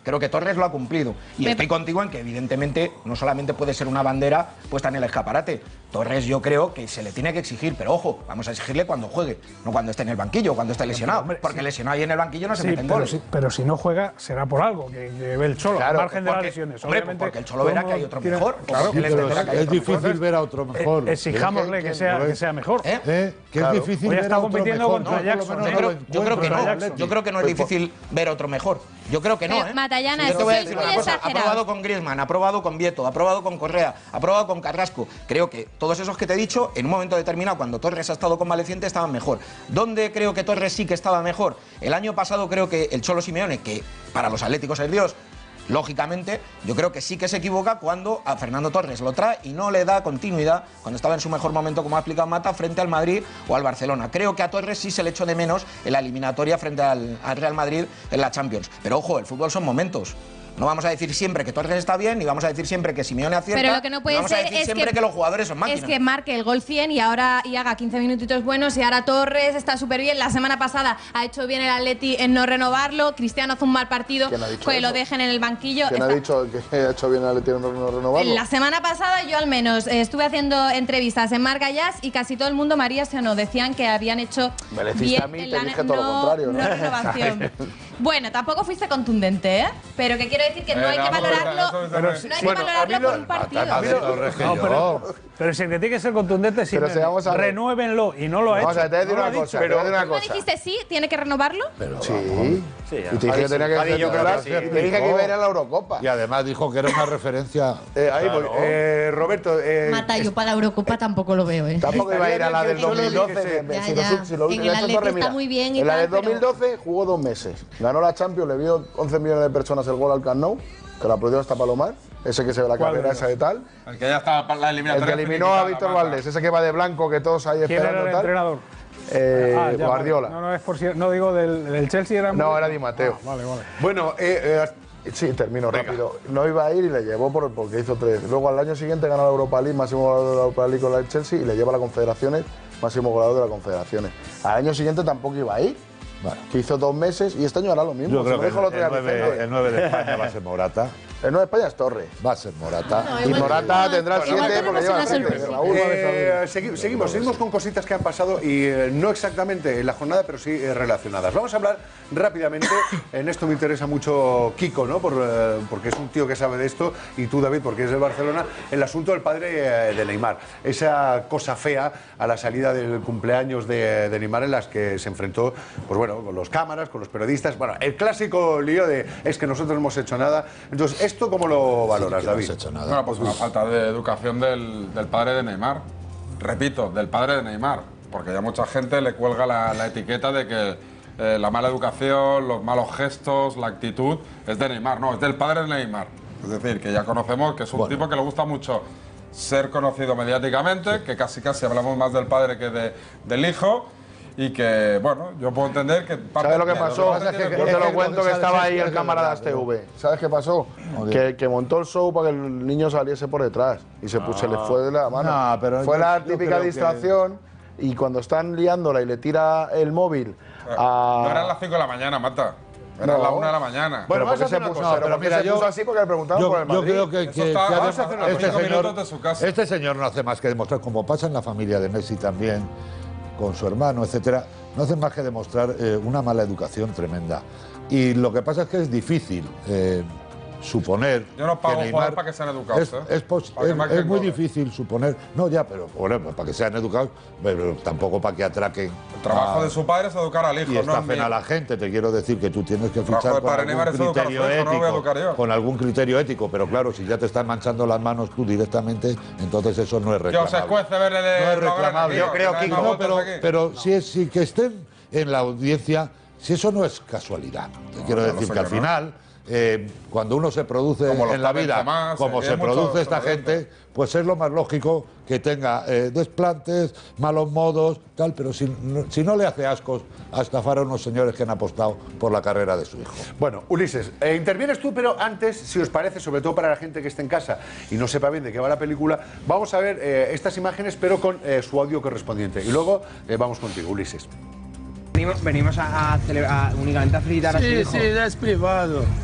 Creo que Torres lo ha cumplido. Y Me- estoy contigo en que, evidentemente, no solamente puede ser una bandera puesta en el escaparate. Torres yo creo que se le tiene que exigir, pero ojo, vamos a exigirle cuando juegue, no cuando esté en el banquillo o cuando esté lesionado. hombre, porque sí. lesionado ahí en el banquillo no se Sí, meten pero goles. si, pero si no juega, será por algo, que, que ve el Cholo, Claro, al margen de las porque- lesiones. hombre, Obviamente, porque el Cholo verá todo que hay mundo otro tiene- mejor, Claro, porque él pero entenderá que hay es otro mejor. difícil ver a otro mejor. eh, exijámosle que sea, que sea mejor. ¿Eh? ¿Eh? Que Claro. es difícil Hoy ver está a otro compitiendo mejor. contra No, por lo Jackson, menos ¿eh? no lo Yo creo, yo creo que encuentro no. en el Yo creo que no es Atleti. difícil ver otro mejor. Yo creo que no. Pero, ¿eh? Matallana, Yo te voy a sois decir muy una cosa. Ha exagerados. probado con Griezmann, ha probado con Vieto, ha probado con Correa, ha probado con Carrasco. Creo que todos esos que te he dicho, en un momento determinado, cuando Torres ha estado convaleciente, estaban mejor. ¿Dónde creo que Torres sí que estaba mejor? El año pasado creo que el Cholo Simeone, que para los atléticos es Dios, lógicamente, yo creo que sí que se equivoca cuando a Fernando Torres lo trae y no le da continuidad cuando estaba en su mejor momento, como ha explicado Mata, frente al Madrid o al Barcelona. Creo que a Torres sí se le echó de menos en la eliminatoria frente al, al Real Madrid en la Champions. Pero ojo, el fútbol son momentos. No vamos a decir siempre que Torres está bien, ni vamos a decir siempre que Simeone acierta. Pero lo que no puede ni vamos ser a decir es siempre que, que, los jugadores son máquinas. es que marque el gol cien y ahora y haga quince minutitos buenos y ahora Torres está súper bien. La semana pasada ha hecho bien el Atleti en no renovarlo. Cristiano hace un mal partido, ¿Quién ha dicho que lo eso? dejen en el banquillo. ¿Quién ha Está- dicho que ha hecho bien al Atleti no no renovarlo? La semana pasada yo al menos eh, estuve haciendo entrevistas en Marca Jazz y casi todo el mundo, María se o no, decían que habían hecho Me le deciste bien a mí, en te la dije todo lo no- contrario, ¿no? no renovación. Bueno, tampoco fuiste contundente, ¿eh? Pero que quiero decir que no Eh, hay que vamos a ver, valorarlo, eso es verdad. no hay que Bueno, a mí valorarlo lo- por un partido. A mí Torres que No, yo. pero, pero si el que tiene que ser contundente es Pero Simeone. si vamos a ver. Renuévenlo y no lo ha Vamos hecho. a ver, te voy a decir no lo una ha dicho. cosa, te voy a decir una ¿Tú no cosa. dijiste sí? ¿Tiene que renovarlo? Pero Sí. vamos. Sí, Y te dije que tenía que Javi, yo creo celebrar, que sí. y te dije que iba a ir a la Eurocopa. Y además dijo que era una referencia. Eh, ahí Claro. voy. Eh, Roberto, eh, Mata, yo para la Eurocopa tampoco lo veo, ¿eh? Tampoco iba a ir a la del Estaría bien que dos mil doce. se- que- Ya, si ya. lo- si lo- En le el ha hecho Atleti Torres, está mira, muy bien y en la tal, del pero- dos mil doce jugó dos meses. Ganó la Champions, le vio once millones de personas el gol al Camp Nou, que la aplaudió hasta Palomar. Ese que se ve la ¿Cuál carrera de esa de tal. El que ya estaba para la El eliminatoria. que eliminó a finiquitada, Víctor Mata. Valdés, ese que va de blanco, que todos ahí ¿Quién era esperando el tal. entrenador? Eh, Ah, ya, Guardiola. vale. No, no, es por cierto. No digo del, del Chelsea, era. No, era Di Matteo. Ah, vale, vale. bueno, eh, eh, Sí, termino rápido. No iba a ir y le llevó por, porque hizo tres. Luego al año siguiente ganó la Europa League, máximo goleador de la Europa League con la del Chelsea, y le lleva a la Confederaciones, máximo goleador de la Confederaciones. Al año siguiente tampoco iba a ir, Vale. que hizo dos meses, y este año hará lo mismo. Yo Se creo lo que dijo el otro día el nueve, Vicente. el nueve de España va a ser Morata. El nueve de España es Torres. Va a ser Morata. No, Y igual- Morata igual- tendrá igual siete tenemos porque lleva una frente. sorpresa. Raúl va a Eh, dejar- segui- seguimos, seguimos con cositas que han pasado y eh, no exactamente en la jornada, pero sí eh, relacionadas. Vamos a hablar rápidamente, en esto me interesa mucho Kiko, ¿no? Por, eh, porque es un tío que sabe de esto, y tú, David, porque es de Barcelona, el asunto del padre eh, de Neymar. Esa cosa fea a la salida del cumpleaños de, de Neymar en las que se enfrentó, pues bueno, con los cámaras, con los periodistas, bueno, el clásico lío de es que nosotros no hemos hecho nada. Entonces, ¿esto cómo lo valoras, Que no David? has hecho nada. Bueno, pues una falta de educación del, del padre de Neymar. Repito, del padre de Neymar. Porque ya mucha gente le cuelga la, la etiqueta de que eh, la mala educación, los malos gestos, la actitud es de Neymar. No, es del padre de Neymar. Es decir, que ya conocemos que es un Bueno. tipo que le gusta mucho ser conocido mediáticamente, que casi casi hablamos más del padre que de- del hijo. Y que, bueno, yo puedo entender que... parte- ¿Sabes lo que Mira, pasó? pasa es que- Yo te es lo que cuento lo que que estaba sabes ahí es el que cámara de es verdad, H T V. ¿Sabes qué pasó? Joder. Que, que montó el show para que el niño saliese por detrás y se, puso, se le fue de la mano. No, pero fue yo- la yo típica creo que- distracción y cuando están liándola y le tira el móvil a... No eran las cinco de la mañana, Mata. Era No. la una de la mañana. Bueno, vamos ¿por a qué hacer se una puso, cosa, pero pero ¿por qué mira, se yo- puso así? Porque le preguntaban Yo, por el yo Madrid. creo que, Eso que- está- que vamos a hacer además una este cosa, señor, minutos de su casa. este señor no hace más que demostrar, como pasa en la familia de Messi también, con su hermano, etcétera, no hace más que demostrar eh, una mala educación tremenda. Y lo que pasa es que es difícil eh, suponer Yo no pago que jugadores Neymar para que sean educados, es, ¿eh? es pos- Para que es- marquen es muy goles. difícil suponer, no ya, pero bueno, pues para que sean educados, pero tampoco para que atraquen. El trabajo a- de su padre es educar al hijo, y no estafen es mío. a la gente. Te quiero decir que tú tienes que trabajo fichar del con padre algún Neymar es educar a su criterio hijo, no lo voy a ético, educar yo. con algún criterio ético, pero claro, si ya te están manchando las manos tú directamente, entonces eso no es Yo reclamable. se escuece verle de No es Blaugrana, reclamable. tío, Yo creo da que más no, vueltas pero, aquí. pero si es si que estén en la audiencia, si eso no es casualidad. Te quiero ya lo decir sé que al que no. final, eh, cuando uno se produce Como los en la vida, Benzema, como sí, se hay mucho produce esta sobre esto. gente, pues es lo más lógico que tenga eh, desplantes, malos modos, tal, pero si no, si no le hace ascos a estafar a unos señores que han apostado por la carrera de su hijo. Bueno, Ulises, eh, intervienes tú, pero antes, si os parece, sobre todo para la gente que esté en casa y no sepa bien de qué va la película, vamos a ver eh, estas imágenes, pero con eh, su audio correspondiente. Y luego eh, vamos contigo, Ulises. Venimos, venimos a, a celebrar, a- únicamente a felicitar a su Sí, hijo. sí, es privado.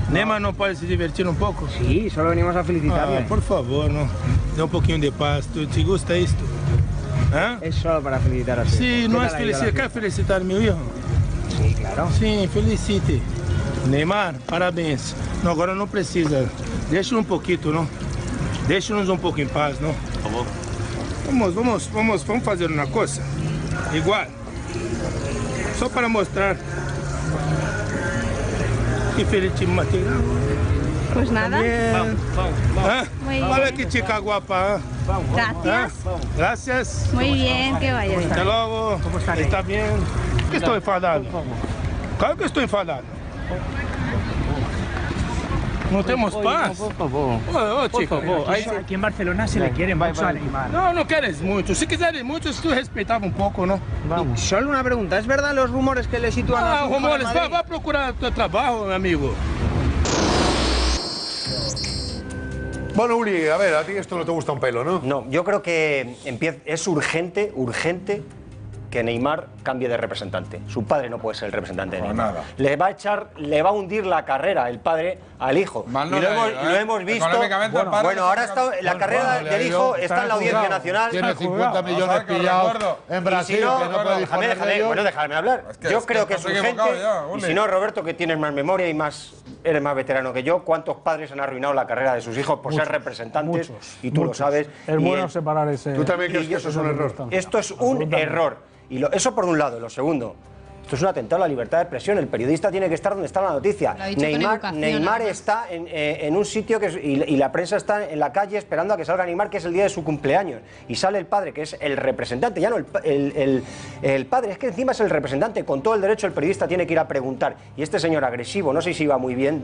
Neymar no puede se divertir un poco. Sí, solo venimos a felicitarle. Ah, por favor, no. Da un poquito de paz. ¿Tú, ¿Te gusta esto? ¿Ah? Es solo para felicitar a ti. Sí, no es felicitar. ¿Qué felicitar, mi hijo? Sí, claro. Sí, felicite. Neymar, parabéns. No, agora não precisa. Deixa um pouquinho, não? Deixa-nos um pouco em paz, não? Por favor. Vamos, vamos, vamos, vamos fazer uma coisa. Igual. Só para mostrar que feliz material. Pues nada. Vamos, vamos, vamos. ¿Ah? Muy Olha bien. que chica guapa. Gracias. ¿Ah? Gracias. Muy bien, que vaya bien. Hasta luego. Está bien. ¿Por qué estoy enfadado? Claro que estoy enfadado. No tenemos paz. Por favor. Oh, oh, Por chico. favor. Aquí en Barcelona se le quiere mucho a Neymar. No, no quieres mucho. Si quieres mucho, tú respetaba un poco, ¿no? Vamos. Solo una pregunta, ¿es verdad los rumores que le sitúan a Ah, su hijo en rumores, Madrid? va, va a procurar tu trabajo, mi amigo. Bueno, Uli, a ver, a ti esto no te gusta un pelo, ¿no? No, yo creo que empie- es urgente, urgente que Neymar cambie de representante. Su padre no puede ser el representante de Pues Neymar. nada. Le va a echar, le va a hundir la carrera el padre al hijo. Mal no y lo le hemos, ha ido, lo ¿eh? hemos visto. Económicamente, el Bueno, padre bueno, no ahora se está, saca- la Bueno, carrera bueno, le ha del ido- hijo está está en la Audiencia juzgado. Nacional. Tiene cincuenta millones Vamos a ver, que pillados recuerdo. en Y Brasil, si no, que no puede déjame, disponer de déjame, ellos. bueno, déjame hablar. Es que- yo es creo que que es estás urgente. equivocado ya, Y Uli. si no, Roberto, que tienes más memoria y más eres más veterano que yo, ¿cuántos padres han arruinado la carrera de sus hijos por ser representantes? muchos, y tú muchos. lo sabes. Es Y bueno el- separar ese. ¿Tú también crees que eso es un error? Esto es un Absolutamente. error. Y lo- eso por un lado. Y lo segundo, esto es un atentado a la libertad de expresión. El periodista tiene que estar donde está la noticia. Lo ha dicho con Neymar, educación, Neymar además. está en, eh, en un sitio que es- y, y la prensa está en la calle esperando a que salga Neymar, que es el día de su cumpleaños. Y sale el padre, que es el representante. Ya no el, pa- el, el- el padre, es que encima es el representante. Con todo el derecho el periodista tiene que ir a preguntar. Y este señor agresivo, no sé si iba muy bien,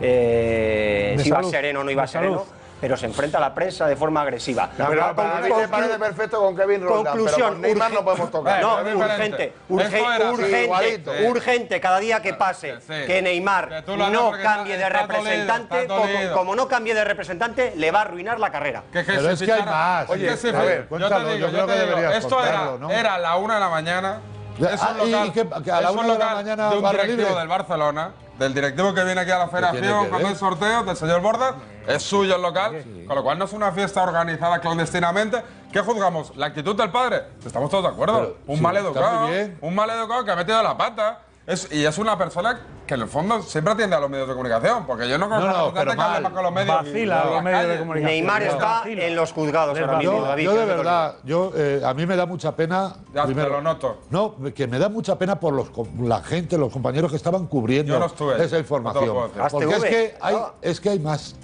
eh, De si iba salud, sereno o no iba de sereno. salud. pero se enfrenta a la prensa de forma agresiva. No, pero para mí me parece perfecto con Kevin Roldán, pero Conclusión, con Neymar no podemos tocar. No, Es urgente, diferente. urge- Esto era- urgente, sí, igualito. urgente, cada día que pase, que Neymar tú lo haces no porque cambie está- de está dolido, representante, está como, dolido. como no cambie de representante, le va a arruinar la carrera. Que, que Pero si es que hay fichara- más. Oye, Oye, si a fi- ver, yo cuéntalo, te digo, yo yo creo te que digo, deberías esto era, contarlo, ¿no? era a la una de la mañana. Ya, Es un ah, y local, que- que a la es un una de la local mañana de un barra directivo libre. del Barcelona, del directivo que viene aquí a la tiene federación que cuando ver? hay sorteos, del señor Bordas, es suyo el local, con lo cual no es una fiesta organizada clandestinamente. ¿Qué juzgamos? ¿La actitud del padre? Estamos todos de acuerdo. Pero, un sí, mal está educado, muy bien. un mal educado que ha metido la pata. Es, y es una persona que en el fondo siempre atiende a los medios de comunicación, porque yo no conozco No, no, a gente pero que hable mal. más con los medios. Vacila en los la medios de calle. comunicación. Neymar está Vacila. en los juzgados ahora mismo, Yo, David. yo que de es lo que verdad, yo, eh, a mí me da mucha pena. Ya te lo noto. No, que me da mucha pena por los, com- la gente, los compañeros que estaban cubriendo Yo no estuve allí, esa no información. te lo puedo decir. Porque es H T V. que, hay, Ah. es que hay más.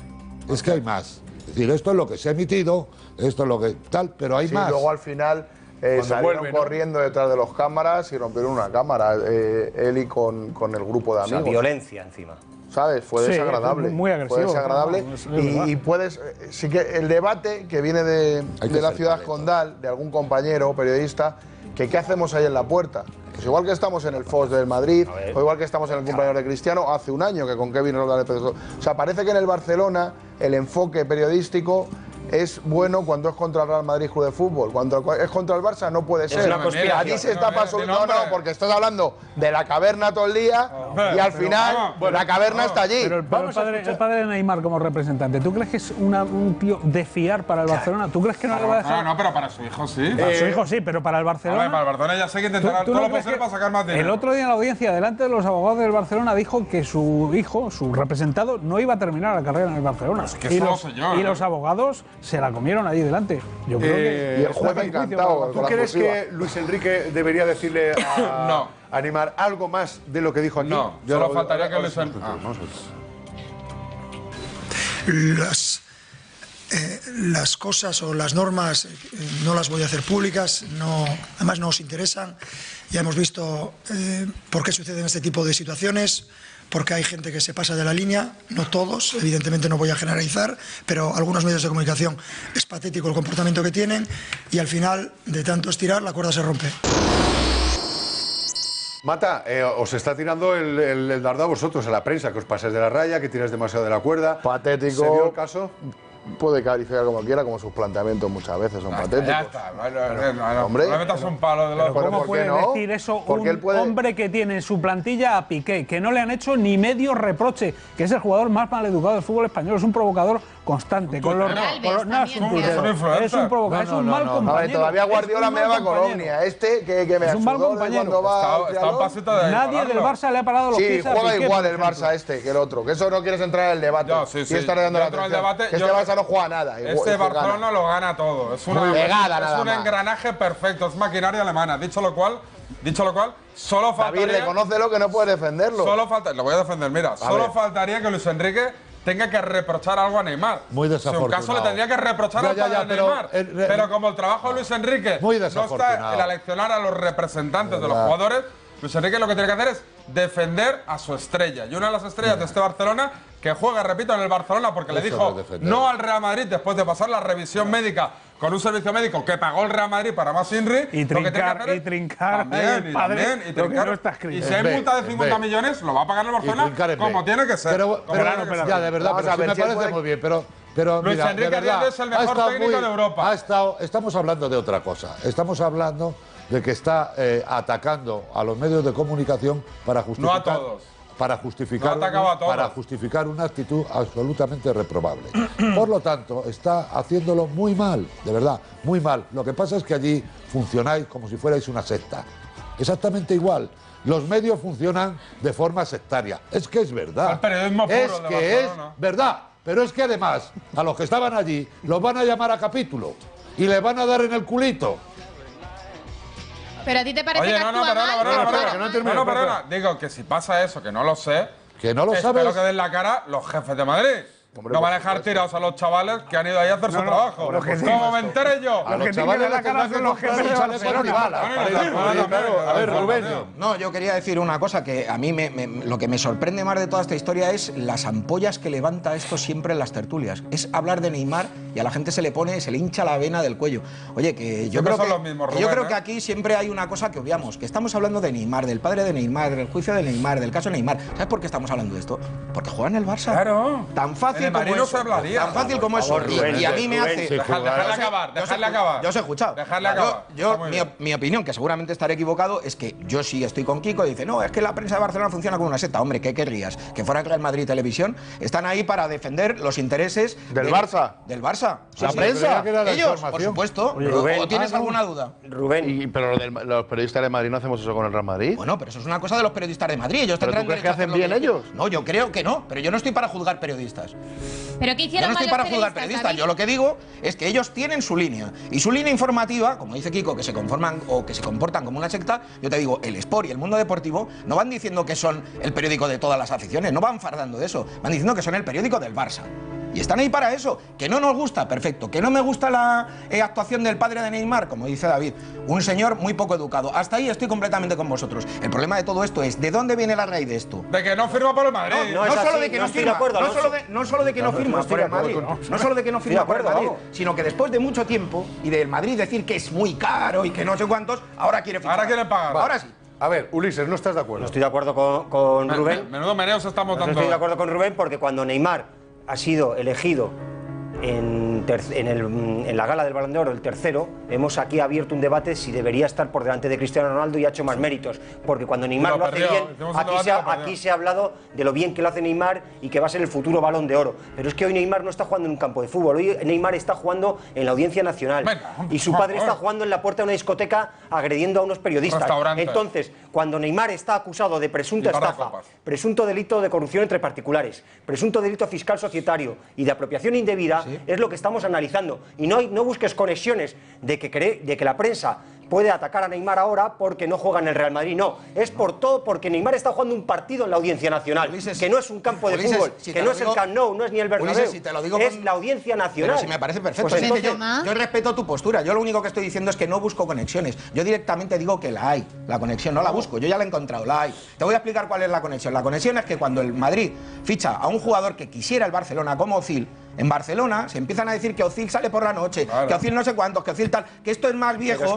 Es que hay más. Es decir, esto es lo que se ha emitido, esto es lo que tal, pero hay Sí, más. luego al final eh, Cuando salieron vuelve, ¿no? corriendo detrás de los cámaras y rompieron una cámara, eh, él y con, con el grupo de O sea, amigos. violencia encima. ¿Sabes? Fue Sí, desagradable. fue muy agresivo, Fue desagradable. claro, es verdad. y, y puedes. eh, Sí que el debate que viene de, Hay que de la ser ciudad paleto. condal, de algún compañero periodista, que qué hacemos ahí en la puerta. Pues igual que estamos en el F O S del Madrid, o igual que estamos en el cumpleaños de Cristiano, hace un año que con Kevin Roldán empezó. O sea, parece que en el Barcelona el enfoque periodístico es bueno cuando es contra el Real Madrid Club de Fútbol. Cuando es contra el Barça no puede ser. una conspiración. Aquí se No, está mira, pasando. di No, nombre. no, porque estás hablando de la caverna todo el día y al pero final vamos, la caverna vamos. está allí. Pero el, pero el padre, el padre de Neymar como representante, ¿tú crees que es una- un tío de fiar para el Barcelona? ¿Tú crees que no le va a No, dejar? no, pero para su hijo sí. Para su hijo sí, pero para el Barcelona. Hombre, para el Barcelona ya sé que ¿Tú- intentará tú todo no lo crees posible que para sacar más dinero. El otro día en la audiencia, delante de los abogados del Barcelona, dijo que su hijo, su representado, no iba a terminar la carrera en el Barcelona. que y eso lo los, sé yo, y ¿no? los abogados se la comieron allí delante. Yo creo que. y el está juez en juicio encantado para- ¿Tú con la crees exclusiva. que Luis Enrique debería decirle a, No. a Neymar algo más de lo que dijo aquí? No, Yo solo lo- faltaría que ahora- Luis Enrique. Ah, vamos a ver. Las, eh, las cosas o las normas eh, no las voy a hacer públicas, no, además no os interesan. Ya hemos visto eh, por qué suceden este tipo de situaciones, porque hay gente que se pasa de la línea, no todos, evidentemente no voy a generalizar, pero algunos medios de comunicación es patético el comportamiento que tienen y al final, de tanto estirar, la cuerda se rompe. Mata, eh, os está tirando el, el, el dardo a vosotros, a la prensa, que os pasáis de la raya, que tiráis demasiado de la cuerda. Patético. ¿Se vio el caso? puede calificar como quiera, como sus planteamientos muchas veces son patéticos. Ya está, bueno, bueno, hombre, no le metas un palo de los... Pero ¿cómo ¿por qué puede no? decir eso Porque un él puede- hombre que tiene en su plantilla a Piqué, que no le han hecho ni medio reproche, que es el jugador más mal educado del fútbol español, es un provocador constante? Con los, Alves con los- no, es un también, tuitero, es un influencer. es un provocador, No, es un no, mal no, no. A compañero. ver, todavía es Guardiola un me mal daba con compañero. Omnia. Este que, que me Es un mal ayudó de compañero. cuando va Está, hacia está un los- pasito de Nadie del igualarlo. Barça le ha parado los Sí, pies a juega Piqué, igual por el ejemplo. Barça este que el otro. Que eso no quieres entrar en el debate. Yo, sí, sí. Y estar dando la Dentro del atención. debate, Que yo- este Barça no juega nada. igual- Este que Barcelona gana. lo gana todo. Es, una, Pegada es nada un más. engranaje perfecto, es maquinaria alemana. Dicho lo cual, dicho lo cual, solo David, faltaría... reconócelo que no puedes defenderlo. Solo falta, lo voy a defender, mira, solo ver. faltaría que Luis Enrique tenga que reprochar algo a Neymar. Muy Si un caso desafortunado. le tendría que reprochar Ya, al ya, padre ya, de pero Neymar. el re- pero como el trabajo de Luis Enrique Muy no está desafortunado. en aleccionar a los representantes de los Verdad. jugadores, Luis Enrique lo que tiene que hacer es defender a su estrella. Y una de las estrellas de este Barcelona, que juega, repito, en el Barcelona, porque le Eso dijo no es defender. no al Real Madrid después de pasar la revisión médica con un servicio médico que pagó el Real Madrid para más Inri. Y lo que tiene que trincar, hacer y es- trincar también, el y padre, también, y lo que trincar. no está escrito. Y si hay En B, multa de en cincuenta B. millones, lo va a pagar el Y Barcelona trincar en B. como tiene que ser. Pero, como pero- tiene que ser. ya, de verdad, Vamos pero a sí ver me si él parece puede- muy bien, pero, pero Luis mira, Enrique de verdad, Díaz es el ha mejor estado técnico de Europa. Ha estado, estamos hablando de otra cosa. Estamos hablando de que está eh, atacando a los medios de comunicación para justificar. No a todos. Para justificar, No ha atacado a todos. para justificar una actitud absolutamente reprobable. Por lo tanto, está haciéndolo muy mal, de verdad, muy mal. Lo que pasa es que allí funcionáis como si fuerais una secta. Exactamente igual. Los medios funcionan de forma sectaria. Es que es verdad. El periodismo puro es de que es Barcelona. verdad. Pero es que además, a los que estaban allí, los van a llamar a capítulo y les van a dar en el culito. Pero a ti te parece Oye, que no, no, actúa perdona, mal, perdona, pero perdona. actúa No, mal. termine, no, perdona. perdona. Digo que si pasa eso, que no lo sé, Que no lo espero sabes. que den la cara los jefes de Madrid. Hombre, no por van a dejar tirados a los chavales que han ido ahí a hacer su no, trabajo. lo que sí- Como me entere yo. A Los los que tienen chavales la les cara tendrán son que los comprar jefes un de chaleco Barcelona. antibala. Bueno, para ir a bueno, morir. bueno, A ver, bueno, Rubén. bueno. No, yo quería decir una cosa, que a mí me- me- lo que me sorprende más de toda esta historia es las ampollas que levanta esto siempre en las tertulias. Es hablar de Neymar y a la gente se le pone, se le hincha la vena del cuello. Oye, que yo Siempre creo son que, los mismos, que yo Rubén, creo ¿eh? que aquí siempre hay una cosa que obviamos, que estamos hablando de Neymar, del padre de Neymar, del juicio de Neymar, del caso de Neymar. ¿Sabes por qué estamos hablando de esto? Porque juega en el Barça. Claro. Tan fácil En el como Madrid no eso. se hablaría. Tan fácil como eso. Y, Rubén, y a mí me Rubén, hace... sí, Dejar- jugar. Dejarle Yo sé- acabar, yo sé- dejarle acabar. Yo os he escuchado. Dejarle Yo- acabar. Yo, Está muy mi, bien. mi opinión, que seguramente estaré equivocado, es que yo sí estoy con Kiko y dice, no, es que la prensa de Barcelona funciona como una secta. Hombre, ¿qué querrías? Que fuera Real Madrid Televisión. Están ahí para defender los intereses... ¿Del Barça? Del Barça. Sí, ¿La sí. prensa? Creía que era la Ellos, por información. supuesto. Oye, ¿O- Rubén, ¿O tienes ah, no. alguna duda? Rubén, Y- pero lo del- los periodistas de Madrid no hacemos eso con el Real Madrid. Bueno, pero eso es una cosa de los periodistas de Madrid. Ellos ¿Pero tendrán tú crees derecho que a hacer hacen lo bien quieran. ellos? No, yo creo que no. Pero yo no estoy para juzgar periodistas. ¿Pero qué Yo hicieron no estoy mal para los juzgar periodistas. David? Yo lo que digo es que ellos tienen su línea. Y su línea informativa, como dice Kiko, que se conforman o que se comportan como una secta, yo te digo, el Sport y el Mundo Deportivo no van diciendo que son el periódico de todas las aficiones, no van fardando de eso. Van diciendo que son el periódico del Barça. Y están ahí para eso. Que no nos gusta, perfecto. Que no me gusta la eh, actuación del padre de Neymar, como dice David. Un señor muy poco educado. Hasta ahí estoy completamente con vosotros. El problema de todo esto es, ¿de dónde viene la raíz de esto? De que no firma por el Madrid. No, no es solo así, de que no no, estoy de firma, acuerdo, no, Alonso. solo de, no solo de que no, No, firma no estoy por de el Madrid, acuerdo, no solo de que no firma por el acuerdo, Madrid, vamos. sino que después de mucho tiempo y del Madrid decir que es muy caro y que no sé cuántos, ahora quiere fichar. Ahora quiere pagar. Ahora sí. A ver, Ulises, ¿no estás de no acuerdo? estoy de acuerdo con, con Me- Rubén. me- Menudo meneos estamos No dando. estoy de acuerdo con Rubén porque cuando Neymar ha sido elegido en, ter- en, el- en la gala del Balón de Oro, el tercero, hemos aquí abierto un debate si debería estar por delante de Cristiano Ronaldo y ha hecho más méritos. Porque cuando Neymar Lo lo hace perdió, bien, hicimos un aquí debate se, y ha, lo perdió. aquí se ha hablado de lo bien que lo hace Neymar y que va a ser el futuro Balón de Oro. Pero es que hoy Neymar no está jugando en un campo de fútbol, hoy Neymar está jugando en la Audiencia Nacional. Venga, y su por padre favor. está jugando en la puerta de una discoteca agrediendo a unos periodistas. Restaurante. Entonces, cuando Neymar está acusado de presunta Y para estafa, copas. presunto delito de corrupción entre particulares, presunto delito fiscal societario y de apropiación indebida, es lo que estamos analizando. Y no, hay- no busques conexiones de que, cree, de que la prensa puede atacar a Neymar ahora porque no juega en el Real Madrid. No, es por todo porque Neymar está jugando un partido en la Audiencia Nacional, Ulises, que no es un campo de Ulises, fútbol, si te que no lo es digo- el Camp Nou, no es ni el Bernabéu, Ulises, si te lo digo es con- la Audiencia Nacional. Pero si me parece perfecto. Pues Sí, entonces- yo, yo respeto tu postura. Yo lo único que estoy diciendo es que no busco conexiones. Yo directamente digo que la hay. La conexión no la busco. Yo ya la he encontrado. La hay. Te voy a explicar cuál es la conexión. La conexión es que cuando el Madrid ficha a un jugador que quisiera el Barcelona como Ozil, en Barcelona se empiezan a decir que Ozil sale por la noche, Claro. que Ozil no sé cuántos, que Ozil tal, que esto es más viejo. Pero es que estos son esto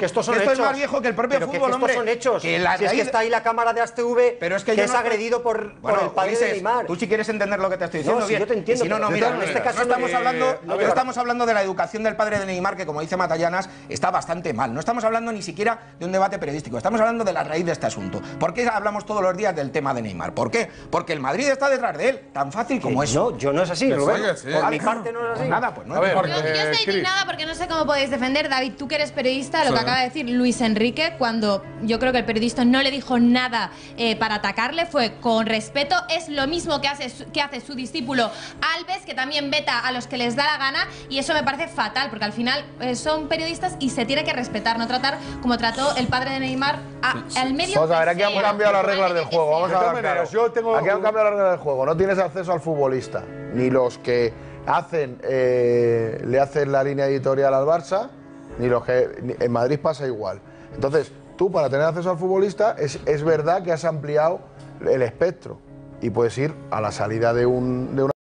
esto hechos. es más viejo que el propio pero fútbol, que, que estos hombre. son hechos. Que la si es que raíz- está ahí la cámara de H T V, Pero es que, que yo es no- agredido por, Bueno, por el padre Ulises, de Neymar. tú si quieres entender lo que te estoy diciendo, No, si bien. yo te entiendo, Y si no, no, pero mira, en este caso no estamos no- hablando, eh, no estamos hablando de la educación del padre de Neymar, que como dice Matallanas, está bastante mal. No estamos hablando ni siquiera de un debate periodístico, estamos hablando de la raíz de este asunto. ¿Por qué hablamos todos los días del tema de Neymar? ¿Por qué? Porque el Madrid está detrás de él, tan fácil como eso. No, yo no es así, Que Rubén. sí, que sí. Por mi Vale. parte no es así. Pues nada, pues no A ver, Yo, yo estoy indignada porque no sé cómo podéis defender, David, tú que eres periodista, lo Sí. que acaba de decir Luis Enrique, cuando yo creo que el periodista no le dijo nada eh, para atacarle, fue con respeto, es lo mismo que hace, su- que hace su discípulo Alves, que también veta a los que les da la gana, y eso me parece fatal, porque al final eh, son periodistas y se tiene que respetar, no tratar como trató el padre de Neymar a- al medio. Vamos a ver, que aquí han sea. cambiado las reglas del juego. Vamos De a todas ver, maneras, claro. yo tengo Aquí han un- cambiado las reglas del juego. No tienes acceso al futbolista, ni los que hacen, eh, le hacen la línea editorial al Barça, ni los que ni- en Madrid pasa igual. Entonces, tú para tener acceso al futbolista es, es verdad que has ampliado el espectro y puedes ir a la salida de un, de una